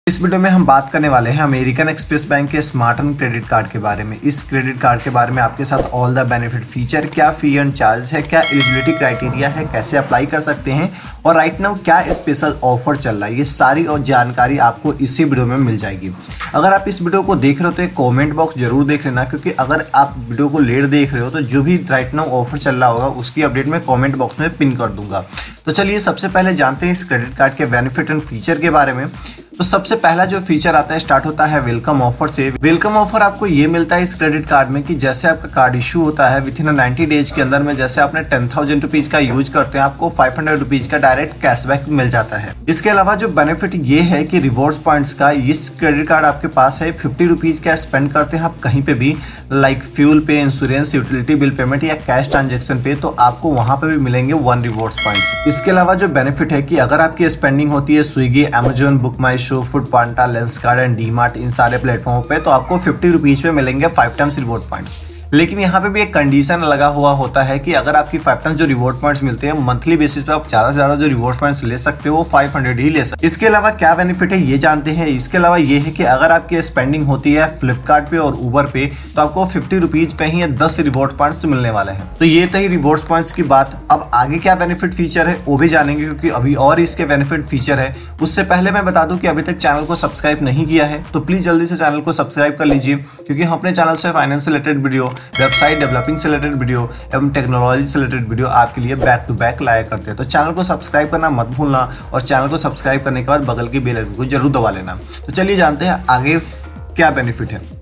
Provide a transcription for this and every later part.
इस वीडियो में हम बात करने वाले हैं अमेरिकन एक्सप्रेस बैंक के स्मार्ट अर्न क्रेडिट कार्ड के बारे में। इस क्रेडिट कार्ड के बारे में आपके साथ ऑल द बेनिफिट फीचर, क्या फी एंड चार्ज है, क्या एलिजिबिलिटी क्राइटेरिया है, कैसे अप्लाई कर सकते हैं और राइट नाउ क्या स्पेशल ऑफर चल रहा है, ये सारी और जानकारी आपको इसी वीडियो में मिल जाएगी। अगर आप इस वीडियो को देख रहे हो तो एक कॉमेंट बॉक्स जरूर देख लेना, क्योंकि अगर आप वीडियो को लेट देख रहे हो तो जो भी राइट नाउ ऑफर चल रहा होगा उसकी अपडेट मैं कॉमेंट बॉक्स में पिन कर दूंगा। तो चलिए सबसे पहले जानते हैं इस क्रेडिट कार्ड के बेनिफिट एंड फीचर के बारे में। तो सबसे पहला जो फीचर आता है स्टार्ट होता है वेलकम ऑफर से। वेलकम ऑफर आपको ये मिलता है इस क्रेडिट कार्ड में कि जैसे आपका कार्ड इशू होता है विद इन 90 डेज के अंदर में, जैसे आपने 10,000 रुपीज का यूज करते हैं आपको 500 रुपीज का डायरेक्ट कैशबैक मिल जाता है। इसके अलावा जो बेनिफिट ये है कि रिवॉर्ड्स पॉइंट्स का इस क्रेडिट कार्ड आपके पास है 50 रुपीज का स्पेंड करते हैं आप कहीं पे भी, लाइक फ्यूल पे, इंश्योरेंस, यूटिलिटी बिल पेमेंट या कैश ट्रांजेक्शन पे, तो आपको वहां पे भी मिलेंगे 1 रिवॉर्ड्स पॉइंट्स। इसके अलावा जो बेनिफिट है कि अगर आपकी स्पेंडिंग होती है Swiggy, Amazon, book my show, food panda, Lenskart and DMart, इन सारे प्लेटफॉर्म पे, तो आपको 50 रुपीज पे मिलेंगे 5 टाइम्स रिवॉर्ड पॉइंट्स। लेकिन यहाँ पे भी एक कंडीशन लगा हुआ होता है कि अगर आपकी 5 टाइम्स जो रिवॉर्ड पॉइंट्स मिलते हैं मंथली बेसिस पे, आप ज्यादा से ज्यादा जो रिवॉर्ड पॉइंट्स ले सकते हो वो 500 ही ले सकते हो। इसके अलावा क्या बेनिफिट है ये जानते हैं। इसके अलावा ये है कि अगर आपकी स्पेंडिंग होती है फ्लिपकार्ट पे और उबर पे तो आपको 50 रुपीज पे ही 10 रिवॉर्ड पॉइंट्स मिलने वाले हैं। तो ये थी रिवॉर्ड पॉइंट्स की बात। अब आगे क्या बेनिफिट फीचर है वो भी जानेंगे, क्योंकि अभी और इसके बेनिफिट फीचर है। उससे पहले मैं बता दूं कि अभी तक चैनल को सब्सक्राइब नहीं किया है तो प्लीज जल्दी से चैनल को सब्सक्राइब कर लीजिए, क्योंकि हम अपने चैनल से फाइनेंस से रिलेटेड वीडियो, वेबसाइट डेवलपिंग से रिलेटेड वीडियो एवं टेक्नोलॉजी से रिलेटेड वीडियो आपके लिए बैक टू बैक लाया करते हैं। तो चैनल को सब्सक्राइब करना मत भूलना और चैनल को सब्सक्राइब करने के बाद बगल की बेल आइकन को जरूर दबा लेना। तो चलिए जानते हैं आगे क्या बेनिफिट है।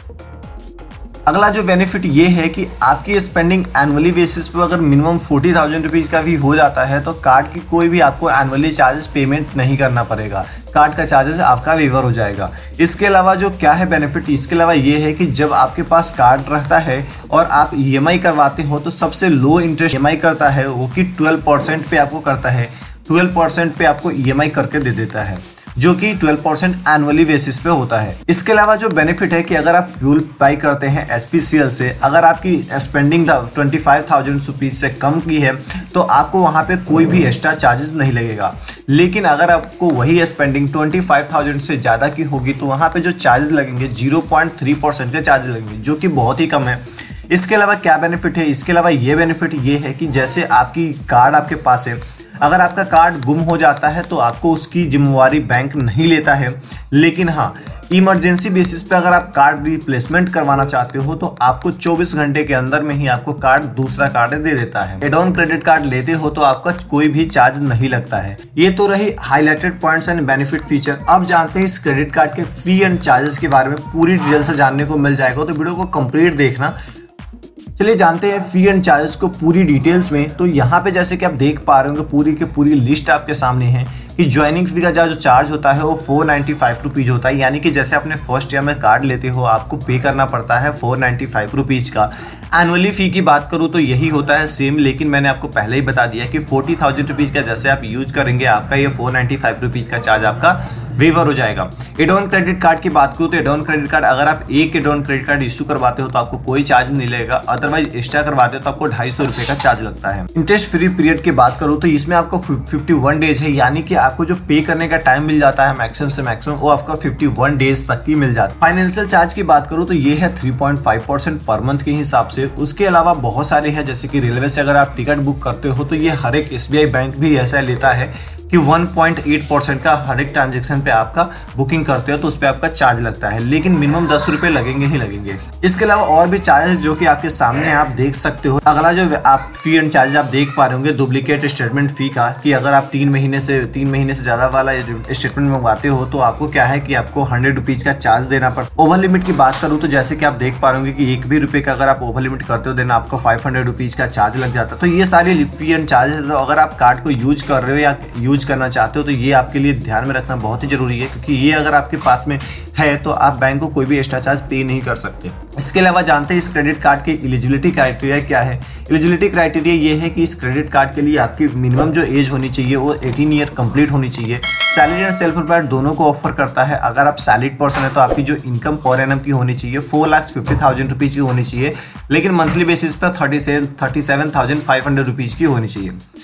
अगला जो बेनिफिट ये है कि आपकी स्पेंडिंग एनुअली बेसिस पर अगर मिनिमम 40,000 रुपीज का भी हो जाता है तो कार्ड की कोई भी आपको एनुअली चार्जेस पेमेंट नहीं करना पड़ेगा, कार्ड का चार्जेस आपका वेवर हो जाएगा। इसके अलावा जो क्या है बेनिफिट, इसके अलावा ये है कि जब आपके पास कार्ड रहता है और आप EMI करवाते हो तो सबसे लो इंटरेस्ट EMI करता है वो कि 12% पे आपको करता है, 12% पे आपको EMI करके दे देता है, जो कि 12% एनुअली बेसिस पे होता है। इसके अलावा जो बेनिफिट है कि अगर आप फ्यूल बाई करते हैं HPCL से, अगर आपकी स्पेंडिंग 25,000 रुपीज से कम की है तो आपको वहां पे कोई भी एक्स्ट्रा चार्जेस नहीं लगेगा। लेकिन अगर आपको वही स्पेंडिंग 25,000 से ज़्यादा की होगी तो वहाँ पे जो चार्जेस लगेंगे 0.3% के चार्जेस लगेंगे, जो कि बहुत ही कम है। इसके अलावा क्या बेनिफिट है, इसके अलावा ये बेनिफिट ये है कि जैसे आपकी कार्ड आपके पास है, अगर आपका कार्ड गुम हो जाता है तो आपको उसकी जिम्मेवारी बैंक नहीं लेता है। लेकिन हाँ, इमरजेंसी बेसिस पे अगर आप कार्ड रिप्लेसमेंट करवाना चाहते हो तो आपको 24 घंटे के अंदर में ही आपको कार्ड दूसरा कार्ड दे देता है। एड ऑन क्रेडिट कार्ड लेते हो तो आपका कोई भी चार्ज नहीं लगता है। ये तो रही highlighted points and benefit feature. अब जानते हैं इस क्रेडिट कार्ड के फी एंड चार्जेस के बारे में। पूरी डिटेल से जानने को मिल जाएगा तो वीडियो को कंप्लीट देखना। चलिए जानते हैं फी एंड चार्जेस को पूरी डिटेल्स में। तो यहाँ पे जैसे कि आप देख पा रहे होंगे पूरी की पूरी लिस्ट आपके सामने है कि ज्वाइनिंग फी का जो चार्ज होता है वो 495 रुपीज़ होता है। यानी कि जैसे अपने फर्स्ट ईयर में कार्ड लेते हो आपको पे करना पड़ता है 495 रुपीज़ का। एनुअली फ़ी की बात करूँ तो यही होता है सेम, लेकिन मैंने आपको पहले ही बता दिया कि 40,000 रुपीज़ का जैसे आप यूज करेंगे आपका ये 495 रुपीज़ का चार्ज आपका वेवर हो जाएगा। एड ऑन क्रेडिट कार्ड की बात करूँ तो एड ऑन क्रेडिट कार्ड अगर आप एक add on credit card issue करवाते हो तो आपको कोई चार्ज नहीं लगेगा, अदरवाइज एक्स्ट्रा करवाते हो तो आपको 250 रुपये का चार्ज लगता है। इंटरेस्ट फ्री पीरियड की बात करूँ तो इसमें आपको 51 डेज है, यानी कि आपको जो पे करने का टाइम मिल जाता है मैक्सिमम से मैक्सिमम वो आपका 51 डेज तक की मिल जाता है। फाइनेंशियल चार्ज की बात करूँ तो ये है 3.5% पर मंथ के हिसाब से। उसके अलावा बहुत सारे हैं, जैसे कि रेलवे से अगर आप टिकट बुक करते हो तो ये हर एक SBI बैंक भी ऐसा लेता है कि 1.8% का हर एक ट्रांजेक्शन पे आपका बुकिंग करते हो तो उस पर आपका चार्ज लगता है, लेकिन मिनिमम 10 रुपये लगेंगे ही लगेंगे। इसके अलावा और भी चार्जेस जो कि आपके सामने आप देख सकते हो। अगला जो आप फी एंड चार्ज आप देख पा रहे होंगे डुप्लीकेट स्टेटमेंट फी का, कि अगर आप 3 महीने से ज़्यादा वाला स्टेटमेंट मंगवाते हो तो आपको क्या है कि आपको 100 रुपीज़ का चार्ज देना पड़ता है। ओवर लिमिट की बात करूँ तो जैसे कि आप देख पा रहे होंगे कि 1 भी रुपये का अगर आप ओवर लिमिट करते हो देन आपको 500 रुपीज़ का चार्ज लग जाता है। तो ये सारी फी एंड चार्जेस, तो अगर आप कार्ड को यूज कर रहे हो या यूज करना चाहते हो तो ये आपके लिए ध्यान में रखना बहुत ही जरूरी है, क्योंकि ये अगर आपके पास में है तो आप बैंक को कोई भी एक्स्ट्रा चार्ज पे नहीं कर सकते। इसके अलावा जानते हैं इस क्रेडिट कार्ड की एलिजिबिलिटी क्राइटेरिया क्या है। एलिजिबिलिटी क्राइटेरिया ये है कि इस क्रेडिट कार्ड के लिए आपकी मिनिमम जो एज होनी चाहिए वो 18 ईयर कंप्लीट होनी चाहिए। सैलरी एंड सेल्फ एम्प्लॉयड दोनों को ऑफर करता है। अगर आप सैलरीड पर्सन है तो आपकी जो इनकम पर एनम की होनी चाहिए 4,50,000 रुपीज़ की होनी चाहिए, लेकिन मंथली बेसिस पर 37,500 रुपीज़ की होनी चाहिए।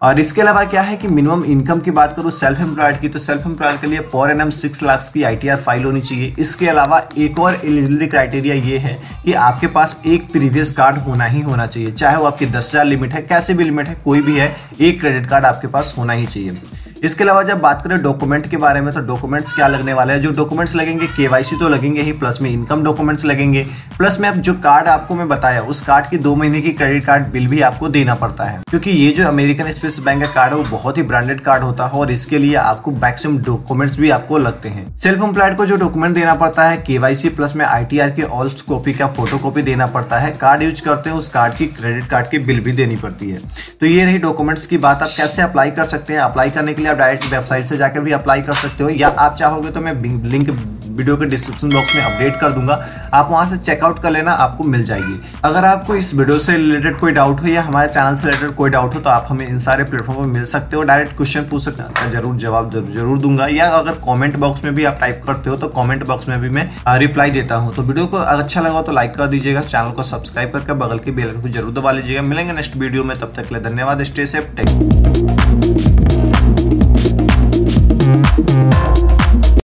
और इसके अलावा क्या है कि मिनिमम इनकम की बात करूँ सेल्फ एम्प्लॉयड की, तो सेल्फ एम्प्लॉयड के लिए पर एनम 6 लाख की ITR फाइल होनी चाहिए। इसके अलावा एक और एलिजिबिलिटी क्राइटेरिया ये है कि आपके पास एक प्रीवियस कार्ड होना ही होना चाहिए, चाहे वो आपकी 10,000 लिमिट है, कैसे भी लिमिट है, कोई भी है, एक क्रेडिट कार्ड आपके पास होना ही चाहिए। इसके अलावा जब बात करें डॉक्यूमेंट के बारे में, तो डॉक्यूमेंट्स क्या लगने वाले हैं, जो डॉक्यूमेंट्स लगेंगे KYC तो लगेंगे ही, प्लस में इनकम डॉक्यूमेंट्स लगेंगे, प्लस में अब जो कार्ड आपको मैं बताया उस कार्ड की 2 महीने की क्रेडिट कार्ड बिल भी आपको देना पड़ता है, क्योंकि ये जो अमेरिकन एक्सप्रेस बैंक का कार्ड है वो बहुत ही ब्रांडेड कार्ड होता है और इसके लिए आपको मैक्सिमम डॉक्यूमेंट्स भी आपको लगते हैं। सेल्फ एम्प्लॉयड को जो डॉक्यूमेंट देना पड़ता है KYC प्लस में ITR की ऑल कॉपी का फोटो कॉपी देना पड़ता है। कार्ड यूज करते हैं उस कार्ड की क्रेडिट कार्ड की बिल भी देनी पड़ती है। तो ये रही डॉक्यूमेंट्स की बात। आप कैसे अप्लाई कर सकते हैं, अप्लाई करने के लिए आप डायरेक्ट वेबसाइट से जाकर भी अप्लाई कर सकते हो, या आप चाहोगे तो मैं लिंक वीडियो के डिस्क्रिप्शन बॉक्स में अपडेट कर दूंगा, आप वहां से चेकआउट कर लेना, आपको मिल जाएगी। अगर आपको इस वीडियो से रिलेटेड कोई डाउट हो या हमारे चैनल से रिलेटेड कोई डाउट हो तो आप हमें इन सारे प्लेटफॉर्म पर मिल सकते हो, डायरेक्ट क्वेश्चन पूछ सकते हैं, जरूर जवाब जरूर दूंगा, या अगर कमेंट बॉक्स में भी आप टाइप करते हो तो कमेंट बॉक्स में भी मैं रिप्लाई देता हूं। तो वीडियो को अच्छा लगा तो लाइक कर दीजिएगा, चैनल को सब्सक्राइब करके बगल के बेल आइकन को जरूर दबा लीजिएगा। मिलेंगे नेक्स्ट वीडियो में, तब तक के लिए धन्यवाद। Stay safe, take.